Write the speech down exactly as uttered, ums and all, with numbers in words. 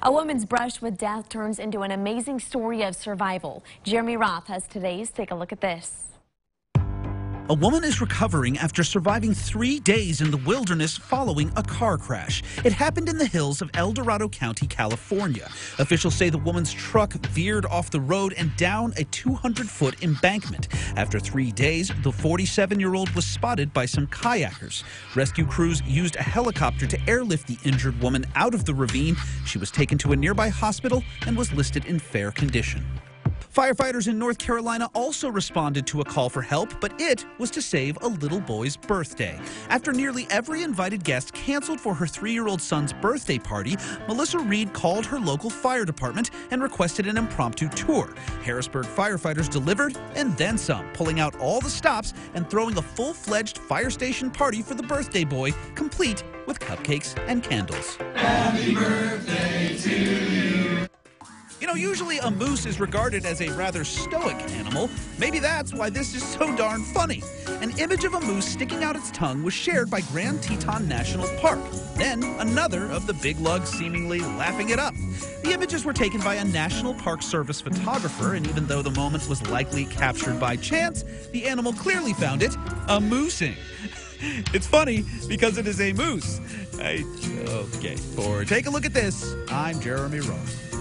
A woman's brush with death turns into an amazing story of survival. Jeremy Roth has today's. Take a look at this. A woman is recovering after surviving three days in the wilderness following a car crash. It happened in the hills of El Dorado County, California. Officials say the woman's truck veered off the road and down a two hundred foot embankment. After three days, the forty-seven-year-old was spotted by some kayakers. Rescue crews used a helicopter to airlift the injured woman out of the ravine. She was taken to a nearby hospital and was listed in fair condition. Firefighters in North Carolina also responded to a call for help, but it was to save a little boy's birthday. After nearly every invited guest canceled for her three-year-old son's birthday party, Melissa Reed called her local fire department and requested an impromptu tour. Harrisburg firefighters delivered and then some, pulling out all the stops and throwing a full-fledged fire station party for the birthday boy, complete with cupcakes and candles. Happy birthday to you. You know, usually a moose is regarded as a rather stoic animal. Maybe that's why this is so darn funny. An image of a moose sticking out its tongue was shared by Grand Teton National Park. Then another of the big lugs seemingly laughing it up. The images were taken by a National Park Service photographer, and even though the moment was likely captured by chance, the animal clearly found it amusing. It's funny because it is a moose. I, okay, for Take a Look at This, I'm Jeremy Roth.